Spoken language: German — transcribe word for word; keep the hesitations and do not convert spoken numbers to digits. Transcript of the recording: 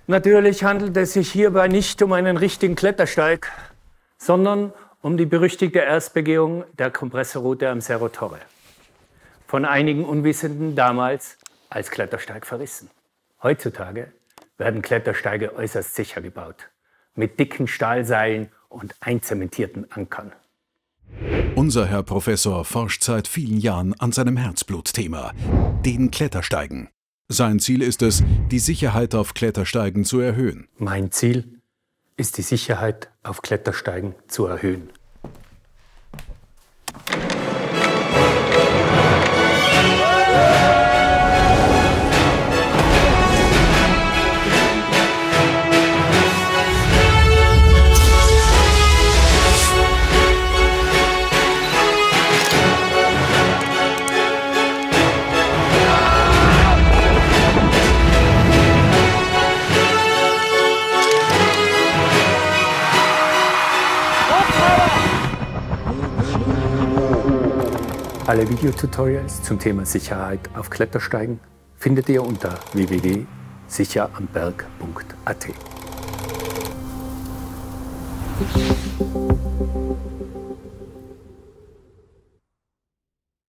Natürlich handelt es sich hierbei nicht um einen richtigen Klettersteig, sondern um die berüchtigte Erstbegehung der Kompressorroute am Cerro Torre. Von einigen Unwissenden damals als Klettersteig verrissen. Heutzutage werden Klettersteige äußerst sicher gebaut, mit dicken Stahlseilen und einzementierten Ankern. Unser Herr Professor forscht seit vielen Jahren an seinem Herzblutthema, den Klettersteigen. Sein Ziel ist es, die Sicherheit auf Klettersteigen zu erhöhen. Mein Ziel ist, die Sicherheit auf Klettersteigen zu erhöhen. Alle Videotutorials zum Thema Sicherheit auf Klettersteigen findet ihr unter w w w punkt sicher am berg punkt a t.